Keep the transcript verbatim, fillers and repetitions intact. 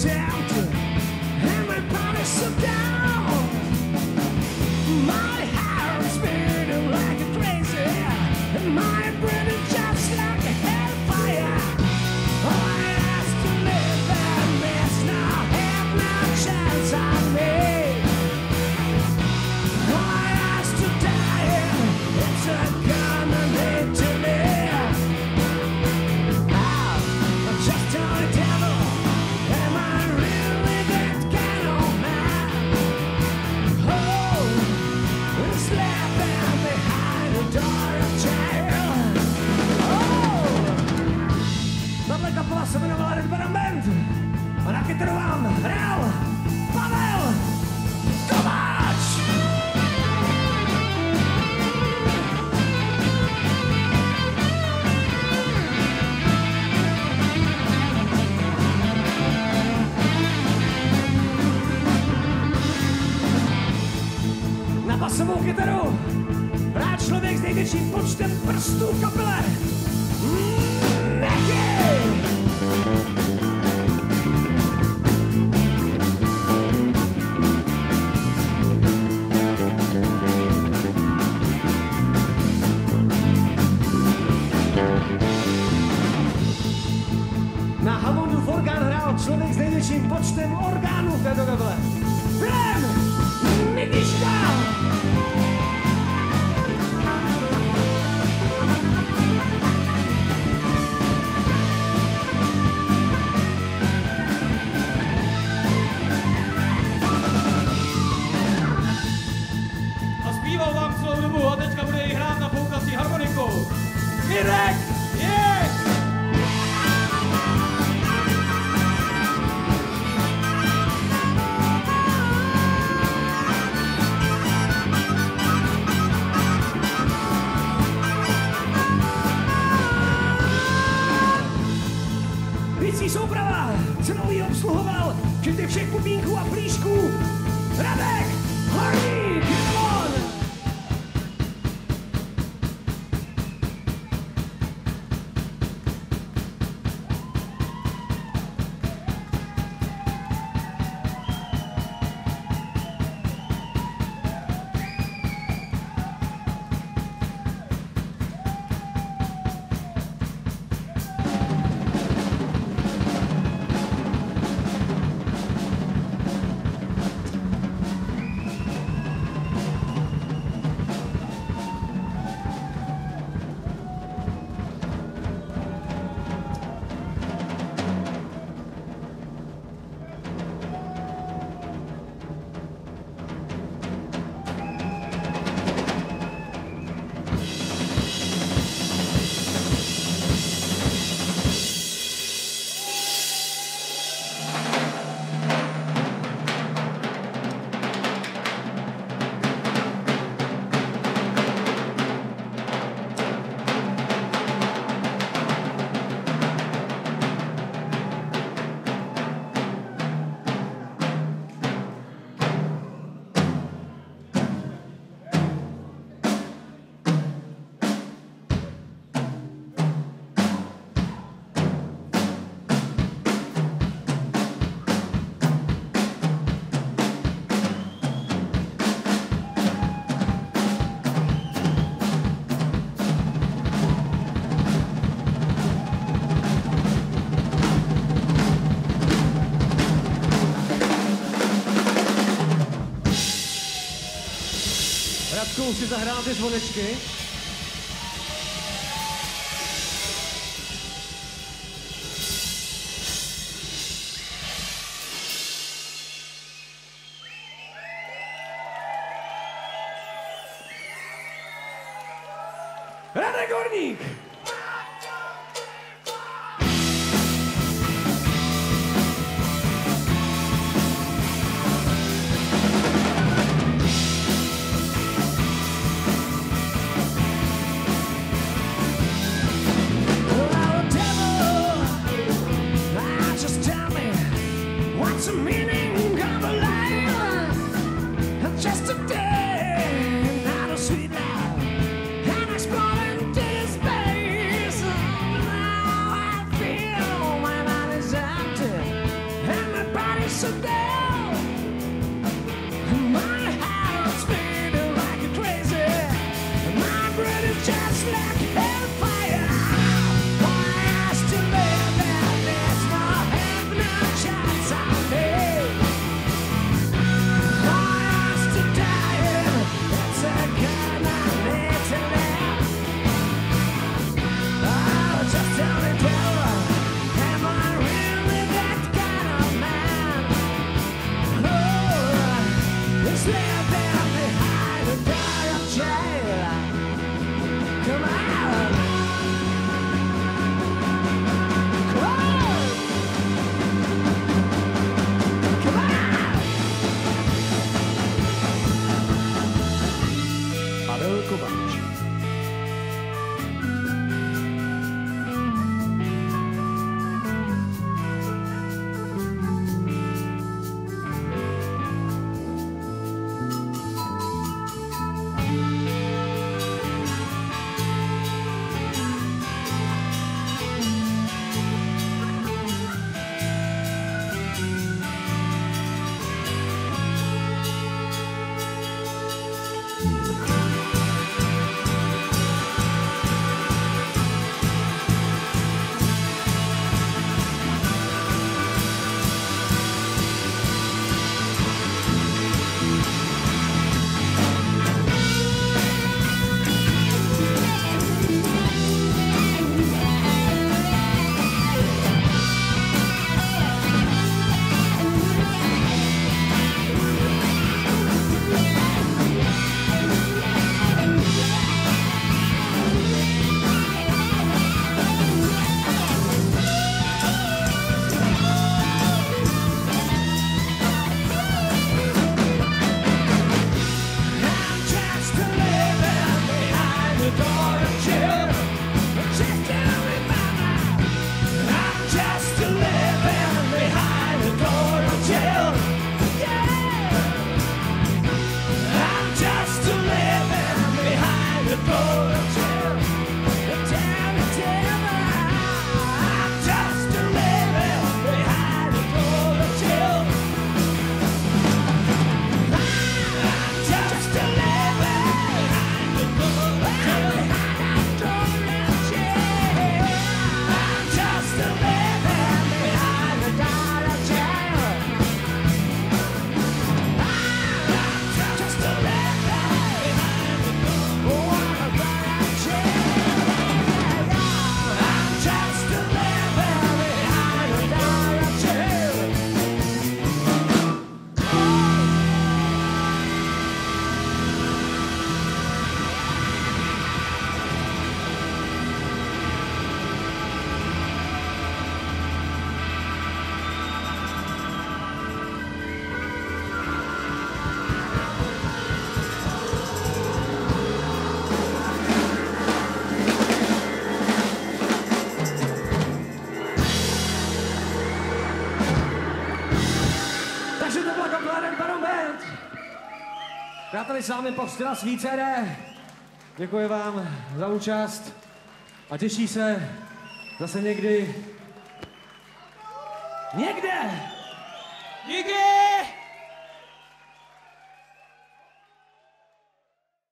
tempted. Everybody's so down. My heart is beating like a crazy, and my breathing just like a hellfire. All I ask to live and miss now, have no chance on me. All I ask to die, it's a common hate to live. Ah, I'm just a devil. Am I really that kind of man? Oh, it's laughing behind the door of jail. Oh, tahle kapela se jmenovala Red Baron Band a na kytaru vám hrál Pavel Kováč. Na basovou kytaru hrá člověk s největším počtem prstů v kapele. Mm, Nicky! Na Hammondův orgán hrál člověk s největším počtem orgánů v této kapele. Filip Nikiška! A zpíval vám celou dobu a teďka bude i hrát na poukací harmonikou. Mirek Jech! Bicí souprava, celou ji obsluhoval, včetně všech pupínků a plíšků. Radek Horník, come on! Radkou si zahrál ty zvonečky. Radek Horník! What's the meaning of a life? Just a day, not a sweet life, and exploring to space. Now I feel my body's empty, and my Přáteli, s vámi Postila svý C D. Děkuji vám za účast a těší se zase někdy. Někde! Díky!